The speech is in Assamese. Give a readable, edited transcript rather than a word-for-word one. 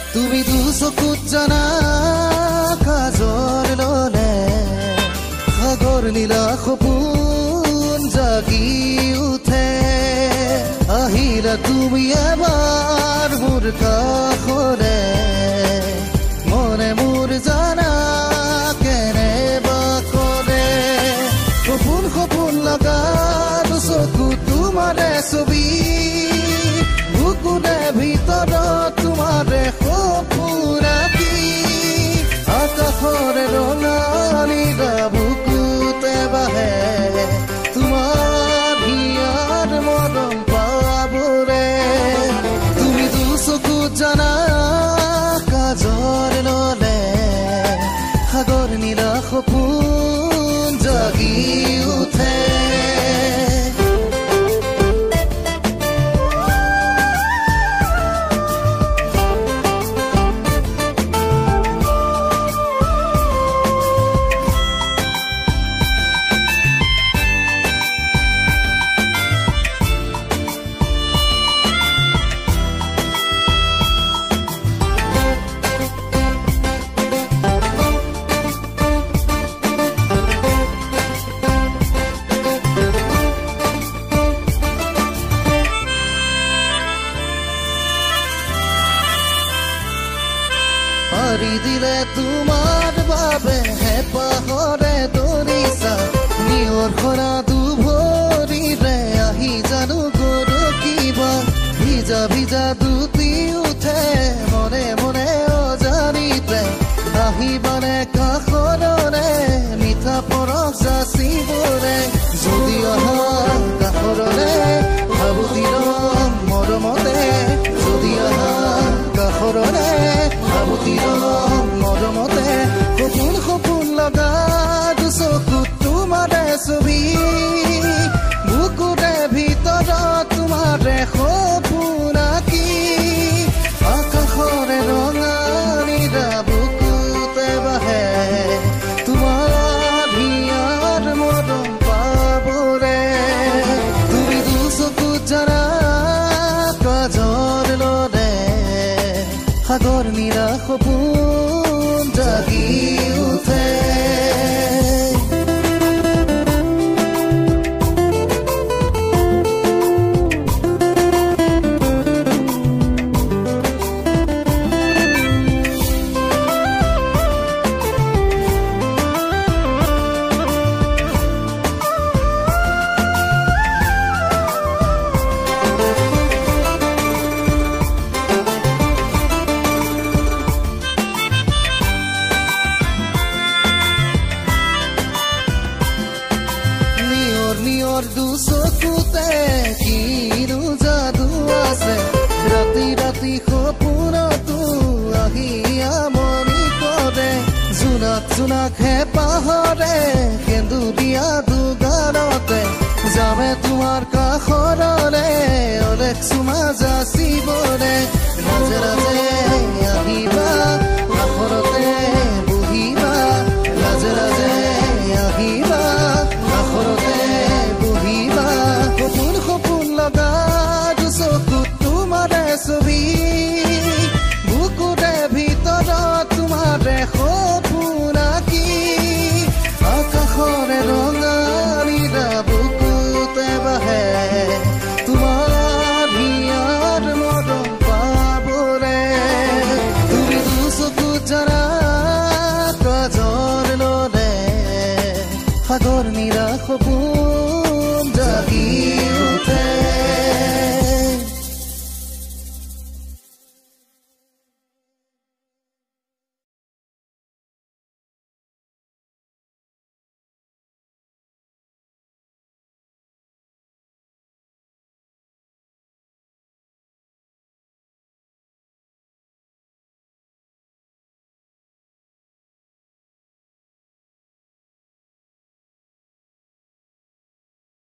তুমি দুচকুত জানা কাজল ললে সাগৰ নীলা সপোন জাগি উঠে আহিলা তুমি এবাৰ মোৰ কাষলে মনে মোৰ জানা কেনে বা কৰে সপোন সপোন লগা দুচকুত তোমাৰে ছবি বুকুৰে ভিতৰত তোমাৰে সপোন আঁকি আকাশৰে ৰঙালীৰা বুকুতে বাহে তোমাৰ হিয়াৰ মৰম পাবৰে তুমি দুচকুত জানা কাজল ললে সাগৰ নীলা সপোন জাগি উঠে পাৰি দিলে তোমাৰ বাবে হেঁপাহৰে দৰিছা নিয়ৰ খৰা দুভৰিৰে আহি জানো গৰকিবা ভিজা ভিজা দুটি উঠে মনে মনে অজানিতে আহিবানে কাষৰৰে মিঠা পৰশ যাচিবৰে যদি অহা কাষৰলে ভাবুতি ৰম মৰমতে যদি অহা কাষৰলে মৰমতে সপোন সপোন লগা দুচকুত তোমাৰে ছবি বুকুৰে ভিতৰত তোমাৰে সপোন আঁকি আকাশৰে ৰঙালীৰা বুকুতে বাহে তোমাৰ হিয়াৰ মৰম পাবৰে তুমি দুচকুত জানা কাজল ললে সাগৰ নীলা সপোন জাগি উঠে নিয়ৰ দুচকুতে কিনো যাদু আছে ৰাতি ৰাতি সপোনতো আহি আমনি কৰে জোনাক জোনাক হেঁপাহৰে সেন্দুৰীয়া দুগাৰতে যাবে তোমাৰ কাষৰলে অলেখ চুমা যাচিবৰে